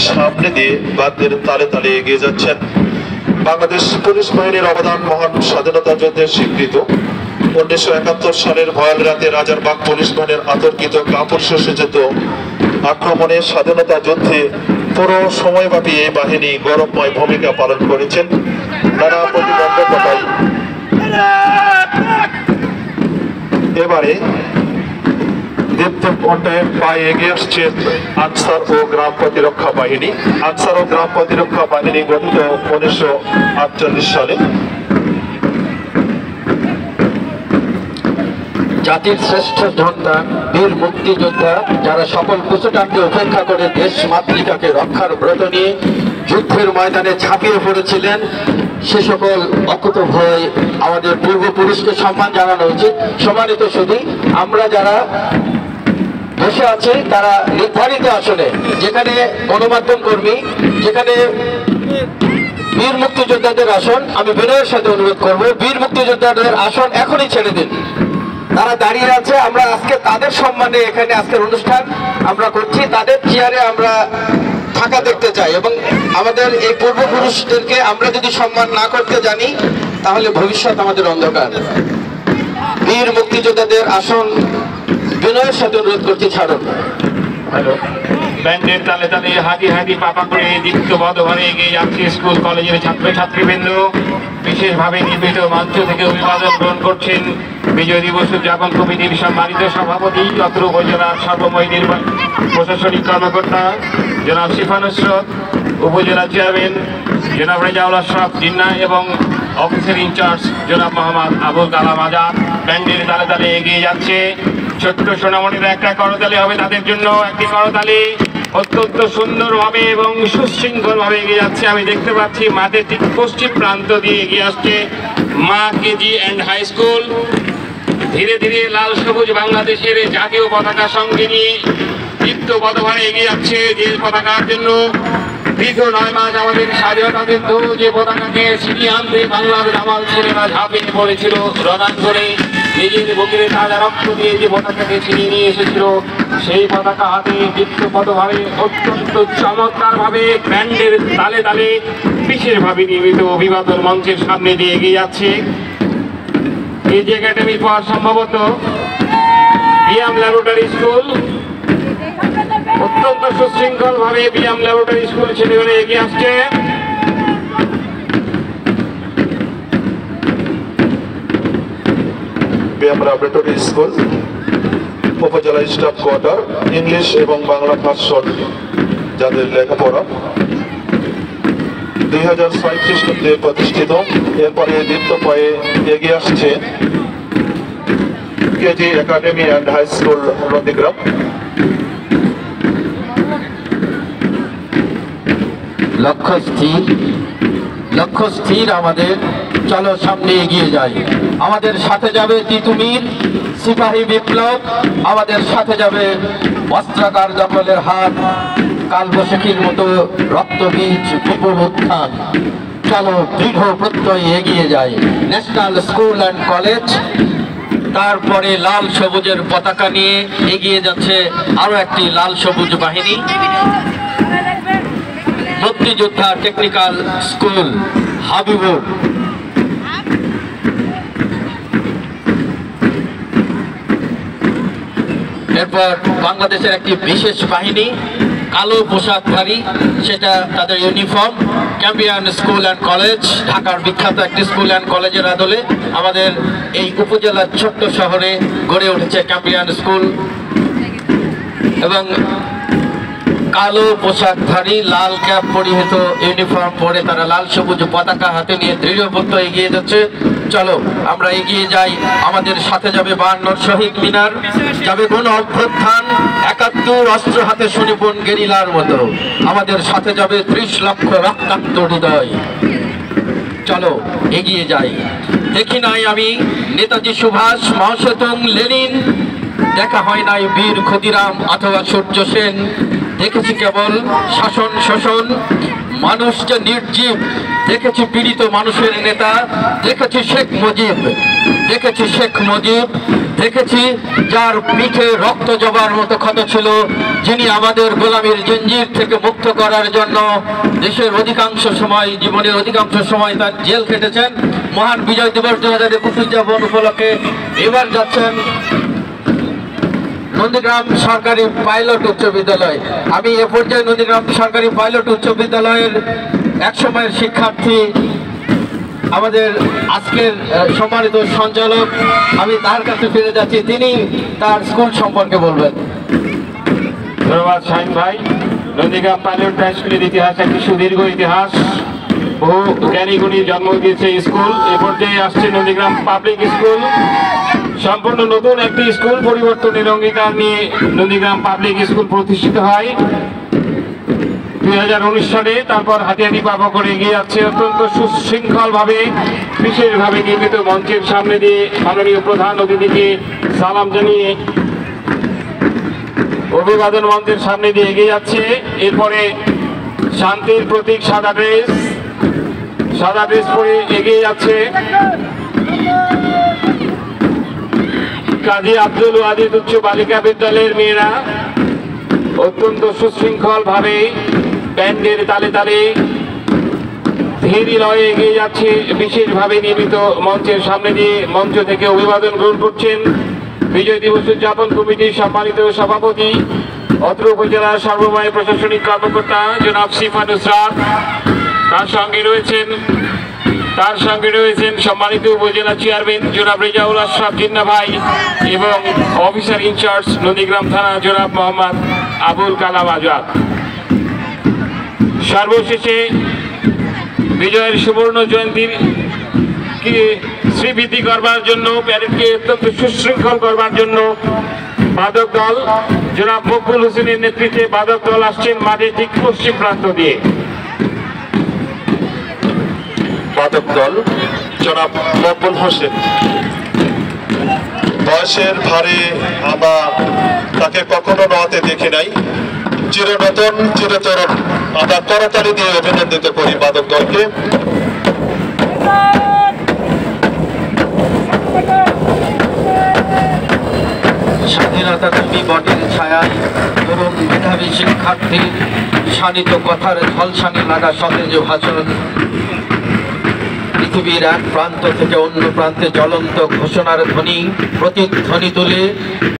সামনে দিয়ে বাদ্যের তালে তালে এগিয়ে যাচ্ছেন। বাংলাদেশ পুলিশ বাহিনীর অবদান মহান স্বাধীনতা যুদ্ধের স্বীকৃত। 1971 সালের ভয়াল রাতে রাজারবাগ পুলিশ বাহিনীর আতর্কিত কাপুর সূচিত আক্রমণে স্বাধীনতা যুদ্ধে পুরো সময়ব্যাপী এই বাহিনী গৌরবময় ভূমিকা পালন করেছেন। নানা প্রতিবন্ধকতায় এবারে দীপ্ত কণ্ঠে পায়ে এগিয়ে আসছেন আনসার ও গ্রাম প্রতিরক্ষা বাহিনী। আনসার ও গ্রাম প্রতিরক্ষা বাহিনী গঠিত 1948 সালে। জাতির শ্রেষ্ঠ সন্তান বীর মুক্তিযোদ্ধা যারা সকল কুচটাকে উপেক্ষা করে দেশ মাতৃকাকে রক্ষার ব্রত নিয়ে যুদ্ধের ময়দানে ঝাঁপিয়ে পড়েছিলেন, সে সকল অকুতভয় আমাদের পূর্বপুরুষকে সম্মান জানানো উচিত। সম্মানিত শুধু আমরা যারা বসে আছি তারা নির্ধারিত আসনে, যেখানে গণমাধ্যম কর্মী, যেখানে বীর মুক্তিযোদ্ধাদের আসন, আমি বিনয়ের সাথে অনুরোধ করব বীর মুক্তিযোদ্ধাদের আসন এখনই ছেড়ে দিন। তারা দাঁড়িয়ে আছে, আমরা আজকে তাদের সম্মানে এখানে আজকের অনুষ্ঠান আমরা করছি, তাদের চেয়ারে আমরা থাকা দেখতে চাই এবং আমাদের এই পূর্বপুরুষদেরকে আমরা যদি সম্মান না করতে জানি তাহলে ভবিষ্যৎ আমাদের অন্ধকার। বীর মুক্তিযোদ্ধাদের আসন বিনয়ের সাথে অনুরোধ করছি ছাড়ুন। হ্যালো, ব্যান্ডের তালে তালে হাঁটি হাঁটি পাপা করে দীপ্তবদ্ধভাবে এগিয়ে যাচ্ছে স্কুল কলেজের ছাত্রছাত্রীবৃন্দ। বিশেষভাবে নির্মিত মঞ্চ থেকে অভিবাদন গ্রহণ করছেন বিজয় দিবস উদযাপন কমিটির সম্মানিত সভাপতি, অত্র উপজেলার সর্বময় প্রশাসনিক কর্মকর্তা জনাব শিফা নুসরত, উপজেলা চেয়ারম্যান জনাব রেজাউল আশরাফ জিন্না এবং অফিসের ইনচার্জ জনাব মোহাম্মদ আবুল কালাম আজাদ। ব্যান্ডের তালে তালে এগিয়ে যাচ্ছে। ছোট্ট সোনামণিরা একটা করতালি হবে তাদের জন্য, একটি করতালি। অত্যন্ত সুন্দরভাবে এবং সুশৃঙ্খলভাবে এগিয়ে যাচ্ছে। আমি দেখতে পাচ্ছি মাঠের ঠিক পশ্চিম প্রান্ত দিয়ে এগিয়ে আসছে মা কেজি অ্যান্ড হাই স্কুল। ধীরে ধীরে লাল সবুজ বাংলাদেশের জাতীয় পতাকা সঙ্গে নিয়ে দীপ্তবদ্ধভাবে এগিয়ে যাচ্ছে, যে পতাকার জন্য দীর্ঘ 9 মাস আমাদের স্বাধীনতা যুদ্ধ যে পতাকাকে ছিনিয়ে আনতে বাংলার দামাল ছেলেরা ঝাঁপিয়ে পড়েছিল রণাঙ্গনে, নিজের বুকের তাজা রক্ত দিয়ে যে পতাকাকে ছিনিয়ে নিয়ে এসেছিল, সেই পতাকা হাতে দীপ্তবদ্ধভাবে অত্যন্ত চমৎকারভাবে ব্যান্ডের তালে তালে বিশেষভাবে নির্মিত অভিবাদন মঞ্চের সামনে দিয়ে এগিয়ে যাচ্ছে। এই একাডেমির পর সম্ভবত বিএম ল্যাবরেটরি স্কুল, অত্যন্ত সুশৃঙ্খল ভাবে বিএম ল্যাবরেটরি স্কুল ছেলেমেয়েরা এগিয়ে আসছে। BM laboratory school Upazila staff quarter, English এবং বাংলা ভার্সন যাদের লেখাপড়া 2006 খ্রিস্টাব্দে প্রতিষ্ঠিত। এরপরে দীপ্ত পায়ে এগিয়ে আসছে KG academy and high school Nadigram. লক্ষ্য স্থির আমাদের, চলো সামনে এগিয়ে যাই। আমাদের সাথে যাবে তিতুমির সিপাহী বিপ্লব, আমাদের সাথে যাবে বস্ত্রাকার দখলের হাত, কালবৈশাখীর মতো রক্তবীজ বিপুল উত্থান। চলো দৃঢ় প্রত্যয়ে এগিয়ে যাই। ন্যাশনাল স্কুল অ্যান্ড কলেজ, তারপরে লাল সবুজের পতাকা নিয়ে এগিয়ে যাচ্ছে আরো একটি লাল সবুজ বাহিনী, মুক্তিযোদ্ধা টেকনিক্যাল স্কুল হাবিবুর। এরপর বাংলাদেশের একটি বিশেষ বাহিনী কালো পোশাকধারী, সেটা তাদের uniform, Campian school and college, ঢাকার বিখ্যাত একটি স্কুল অ্যান্ড কলেজের আদলে আমাদের এই উপজেলার ছোট্ট শহরে গড়ে উঠেছে ক্যাম্পিয়ান স্কুল। এবং কালো পোশাকধারী, লাল ক্যাপ পরিহিত ইউনিফর্ম পরে তারা লাল সবুজ পতাকা হাতে নিয়ে দৃঢ়বদ্ধ এগিয়ে যাচ্ছে। চলো আমরা এগিয়ে যাই। আমাদের সাথে যাবে 52 শহীদ মিনার, যাবে কোন অভ্যুত্থান, 71 অস্ত্র হাতে সুনিপুণ গেরিলার মতো। আমাদের সাথে যাবে 30 লক্ষ রক্তাক্ত হৃদয়। চলো এগিয়ে যাই। দেখি নাই আমি নেতাজি সুভাষ, মাও সেতুং, লেনিন, দেখা হয় নাই বীর ক্ষুদিরাম অথবা সূর্য সেন। দেখেছি কেবল শাসন শোষণ, মানুষ যে নির্জীব দেখেছি পীড়িত মানুষের নেতা, দেখেছি শেখ মুজিব, দেখেছি যার পিঠে রক্ত জবার মতো ক্ষত ছিল, যিনি আমাদের গোলামীর জঞ্জির থেকে মুক্ত করার জন্য দেশের অধিকাংশ সময়, জীবনের অধিকাংশ সময় তার জেল কেটেছেন। মহান বিজয় দিবস 2021 উদযাপন উপলক্ষে এবার যাচ্ছেন নন্দীগ্রাম সরকারি পাইলট উচ্চ বিদ্যালয়। আমি এ পর্যায়ে নন্দীগ্রাম সরকারি পাইলট উচ্চ বিদ্যালয়ের এক সময়ের শিক্ষার্থী, আমাদের আজকের সম্মানিত সঞ্চালক, আমি তার কাছে ফিরে যাচ্ছি, তিনি তার স্কুল সম্পর্কে বলবেন। ধন্যবাদ শাহিন ভাই। নন্দীগ্রাম পাইলট হাই স্কুলের ইতিহাস একটি সুদীর্ঘ ইতিহাস, বহু জ্ঞানী গুণী জন্ম দিয়েছে স্কুল। এ পর্যায়ে আসছে নন্দীগ্রাম পাবলিক স্কুল, সম্পূর্ণ নতুন একটি স্কুল, পরিবর্তনের অঙ্গীকার নিয়ে নন্দীগ্রাম পাবলিক স্কুল প্রতিষ্ঠিত হয় 2019 সালে। তারপর হাতে হাতে পাপা করে এগিয়ে যাচ্ছে অত্যন্ত সুশৃঙ্খল ভাবে, বিশেষভাবে নির্মিত মঞ্চের সামনে দিয়ে মাননীয় প্রধান অতিথিকে সালাম জানিয়ে অভিবাদন মঞ্চের সামনে দিয়ে এগিয়ে যাচ্ছে। এরপরে শান্তির প্রতীক সাদা ড্রেস পরে এগিয়ে যাচ্ছে কাজী আব্দুল ওয়াজিদ উচ্চ বালিকা বিদ্যালয়ের মেয়েরা, অত্যন্ত সুশৃঙ্খল ভাবে ব্যান্ডের তালে তালে ধীর লয়ে এগিয়ে যাচ্ছে। বিশেষভাবে নির্মিত মঞ্চের সামনে দিয়ে মঞ্চ থেকে অভিবাদন গ্রহণ করছেন বিজয় দিবস উদযাপন কমিটির সম্মানিত সভাপতি, অত্র উপজেলার সর্বময় প্রশাসনিক কর্মকর্তা জনাব সিফা নুসরাত। তার সঙ্গে রয়েছেন সম্মানিত উপজেলা চেয়ারম্যান জনাব রেজাউল আশরাফ জিন্না ভাই এবং অফিসার ইনচার্জ নন্দীগ্রাম থানা জনাব মোহাম্মদ আবুল কালাম আজাদ। সর্বশেষে বিজয়ের সুবর্ণ জয়ন্তীর শ্রীবৃদ্ধি করবার জন্য, প্যারেডকে অত্যন্ত সুশৃঙ্খল করবার জন্য বাদক দল জনাব মকবুল হোসেনের নেতৃত্বে বাদক দল আসছেন মাঠে ঠিক পশ্চিম প্রান্ত দিয়ে। বাদক দল জনাব মকবুল হোসেন, বয়সের ভারে আমরা তাকে কখনো নতে দেখি নাই, চিরনতুন চিরতরুণ। আমরা করতালি দিয়ে অভিনন্দিত করি বাদক দলকে। স্বাধীনতা তুমি বটের ছায়ায়, তরুণ মেধাবী শিক্ষার্থী, শানিত কথার ঝলসানি লাগা সতেজ ভাষণ, পৃথিবীর এক প্রান্ত থেকে অন্য প্রান্তে জ্বলন্ত ঘোষণার ধ্বনি প্রতিধ্বনি তুলে